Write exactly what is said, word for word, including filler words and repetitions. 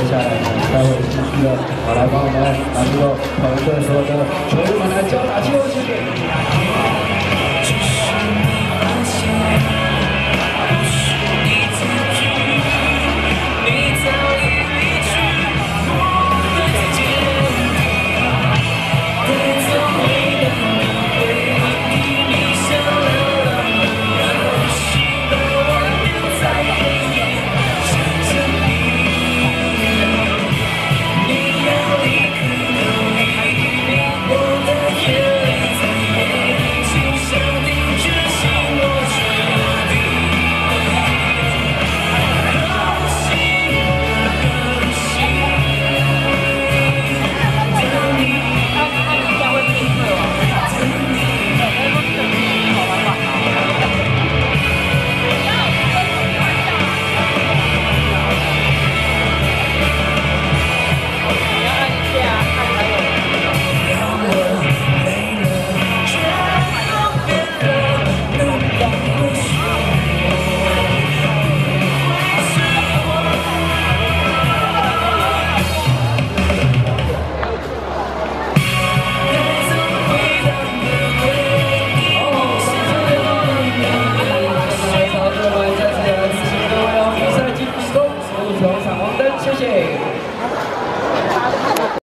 下来呢，待会继续的，好来帮我们把这个团队所有的球员们来交打机会，谢谢。